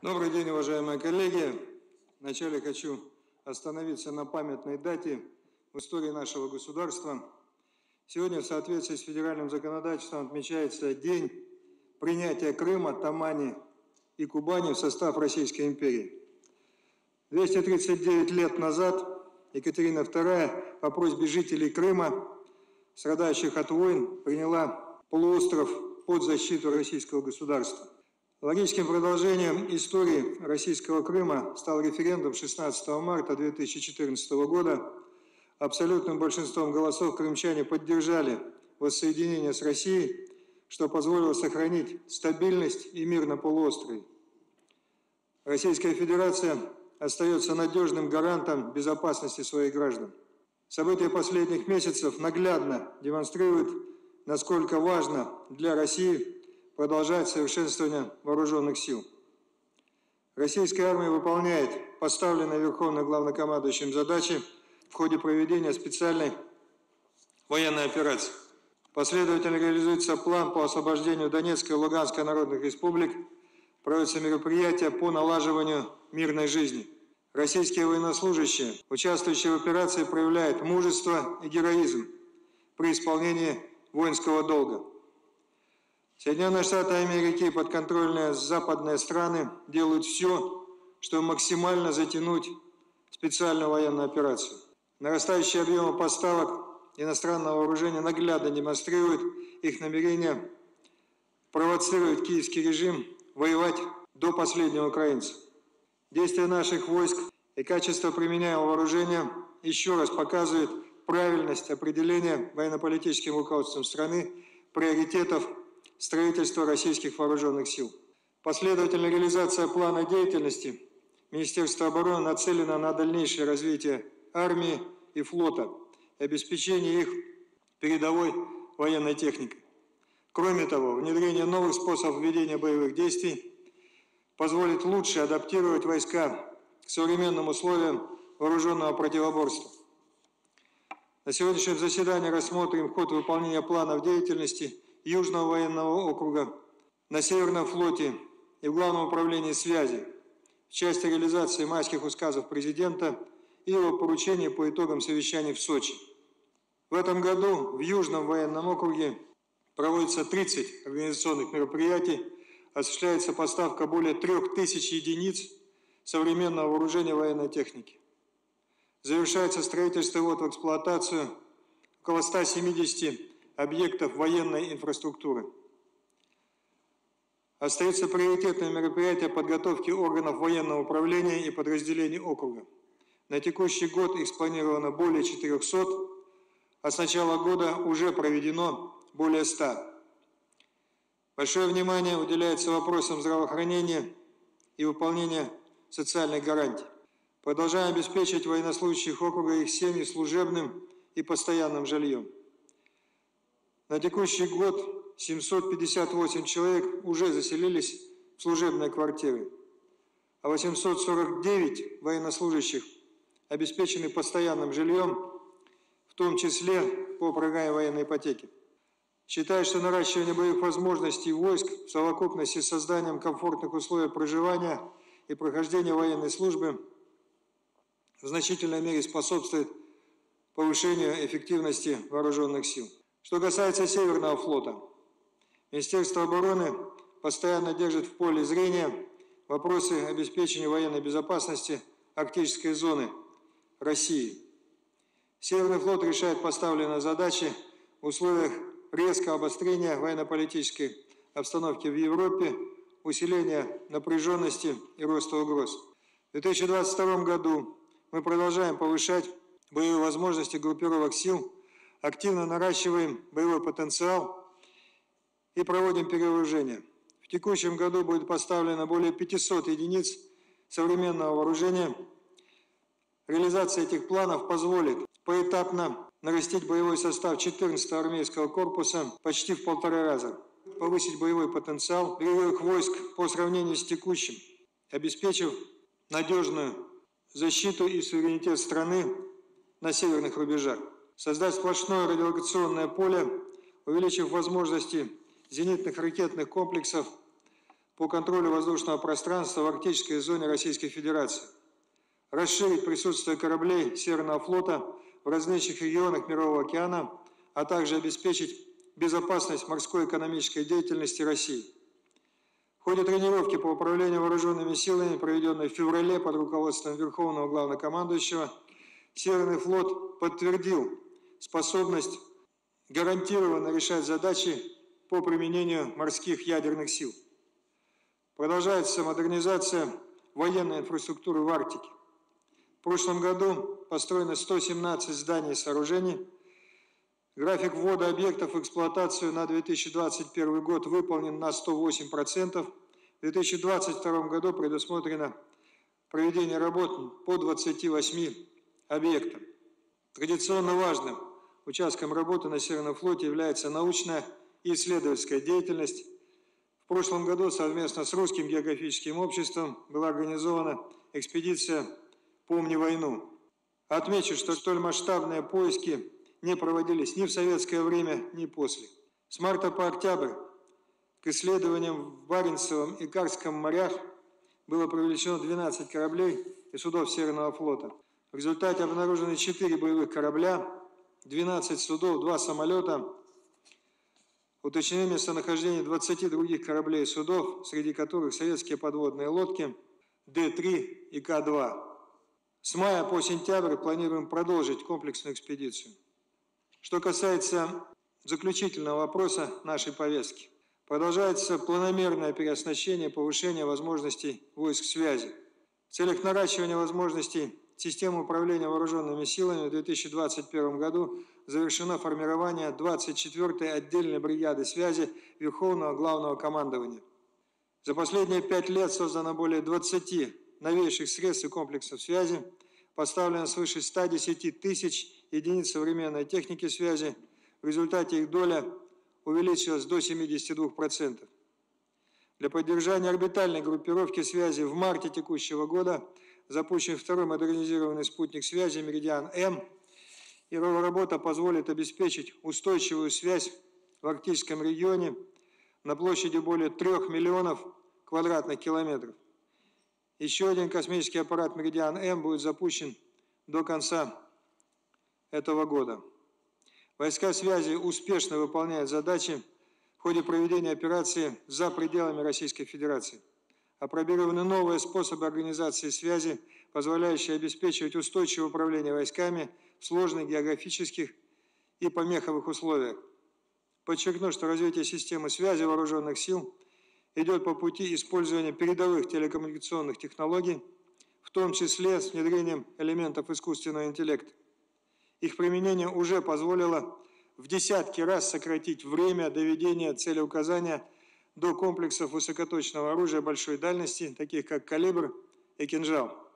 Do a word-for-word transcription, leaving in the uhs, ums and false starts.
Добрый день, уважаемые коллеги. Вначале хочу остановиться на памятной дате в истории нашего государства. Сегодня в соответствии с федеральным законодательством отмечается день принятия Крыма, Тамани и Кубани в состав Российской империи. двести тридцать девять лет назад Екатерина вторая по просьбе жителей Крыма, страдающих от войн, приняла полуостров под защиту российского государства. Логическим продолжением истории российского Крыма стал референдум шестнадцатого марта две тысячи четырнадцатого года. Абсолютным большинством голосов крымчане поддержали воссоединение с Россией, что позволило сохранить стабильность и мир на полуострове. Российская Федерация остается надежным гарантом безопасности своих граждан. События последних месяцев наглядно демонстрируют, насколько важно для России продолжать совершенствование вооруженных сил. Российская армия выполняет поставленные Верховным Главнокомандующим задачи в ходе проведения специальной военной операции. Последовательно реализуется план по освобождению Донецкой и Луганской народных республик, проводятся мероприятия по налаживанию мирной жизни. Российские военнослужащие, участвующие в операции, проявляют мужество и героизм при исполнении воинского долга. Соединенные Штаты Америки и подконтрольные западные страны делают все, чтобы максимально затянуть специальную военную операцию. Нарастающие объемы поставок иностранного вооружения наглядно демонстрируют их намерение провоцировать киевский режим воевать до последнего украинца. Действия наших войск и качество применяемого вооружения еще раз показывают правильность определения военно-политическим руководством страны приоритетов строительства российских вооруженных сил. Последовательная реализация плана деятельности Министерства обороны нацелена на дальнейшее развитие армии и флота и обеспечение их передовой военной техникой. Кроме того, внедрение новых способов ведения боевых действий позволит лучше адаптировать войска к современным условиям вооруженного противоборства. На сегодняшнем заседании рассмотрим ход выполнения планов деятельности Южного военного округа, на Северном флоте и в Главном управлении связи в части реализации майских указов президента и его поручений по итогам совещаний в Сочи. В этом году в Южном военном округе проводится тридцать организационных мероприятий, осуществляется поставка более трех тысяч единиц современного вооружения военной техники. Завершается строительство и ввод в эксплуатацию около ста семидесяти объектов военной инфраструктуры. Остаются приоритетные мероприятия подготовки органов военного управления и подразделений округа. На текущий год их спланировано более четырёхсот, а с начала года уже проведено более ста. Большое внимание уделяется вопросам здравоохранения и выполнения социальных гарантий. Продолжаем обеспечить военнослужащих округа и их семьи служебным и постоянным жильем. На текущий год семьсот пятьдесят восемь человек уже заселились в служебные квартиры, а восемьсот сорок девять военнослужащих обеспечены постоянным жильем, в том числе по программе военной ипотеки. Считаю, что наращивание боевых возможностей войск в совокупности с созданием комфортных условий проживания и прохождения военной службы в значительной мере способствует повышению эффективности вооруженных сил. Что касается Северного флота, Министерство обороны постоянно держит в поле зрения вопросы обеспечения военной безопасности арктической зоны России. Северный флот решает поставленные задачи в условиях резкого обострения военно-политической обстановки в Европе, усиления напряженности и роста угроз. В две тысячи двадцать втором году мы продолжаем повышать боевые возможности группировок сил, активно наращиваем боевой потенциал и проводим перевооружение. В текущем году будет поставлено более пятисот единиц современного вооружения. Реализация этих планов позволит поэтапно нарастить боевой состав четырнадцатого армейского корпуса почти в полтора раза, повысить боевой потенциал боевых войск по сравнению с текущим, обеспечив надежную защиту и суверенитет страны на северных рубежах. Создать сплошное радиолокационное поле, увеличив возможности зенитных ракетных комплексов по контролю воздушного пространства в арктической зоне Российской Федерации, расширить присутствие кораблей Северного флота в различных регионах Мирового океана, а также обеспечить безопасность морской экономической деятельности России. В ходе тренировки по управлению вооруженными силами, проведенной в феврале под руководством Верховного Главнокомандующего, Северный флот подтвердил способность гарантированно решать задачи по применению морских ядерных сил. Продолжается модернизация военной инфраструктуры в Арктике. В прошлом году построено сто семнадцать зданий и сооружений. График ввода объектов в эксплуатацию на две тысячи двадцать первый год выполнен на сто восемь процентов. В две тысячи двадцать втором году предусмотрено проведение работ по двадцати восьми объектам. Традиционно важным участком работы на Северном флоте является научная и исследовательская деятельность. В прошлом году совместно с Русским географическим обществом была организована экспедиция «Помни войну». Отмечу, что столь масштабные поиски не проводились ни в советское время, ни после. С марта по октябрь к исследованиям в Баренцевом и Карском морях было привлечено двенадцать кораблей и судов Северного флота. В результате обнаружены четыре боевых корабля, двенадцать судов, два самолета. Уточнено местонахождение двадцати других кораблей и судов, среди которых советские подводные лодки Д три и К два. С мая по сентябрь планируем продолжить комплексную экспедицию. Что касается заключительного вопроса нашей повестки, продолжается планомерное переоснащение и повышение возможностей войск связи. В целях наращивания возможностей системы управления вооруженными силами в две тысячи двадцать первом году завершено формирование двадцать четвёртой отдельной бригады связи Верховного Главного Командования. За последние пять лет создано более двадцати новейших средств и комплексов связи, поставлено свыше ста десяти тысяч единиц современной техники связи. В результате их доля увеличилась до семидесяти двух процентов. Для поддержания орбитальной группировки связи в марте текущего года запущен второй модернизированный спутник связи «Меридиан-М». Его работа позволит обеспечить устойчивую связь в арктическом регионе на площади более трех миллионов квадратных километров. Еще один космический аппарат «Меридиан-М» будет запущен до конца этого года. Войска связи успешно выполняют задачи в ходе проведения операции за пределами Российской Федерации. Опробированы новые способы организации связи, позволяющие обеспечивать устойчивое управление войсками в сложных географических и помеховых условиях. Подчеркну, что развитие системы связи вооруженных сил идет по пути использования передовых телекоммуникационных технологий, в том числе с внедрением элементов искусственного интеллекта. Их применение уже позволило в десятки раз сократить время доведения целеуказания до комплексов высокоточного оружия большой дальности, таких как «Калибр» и «Кинжал».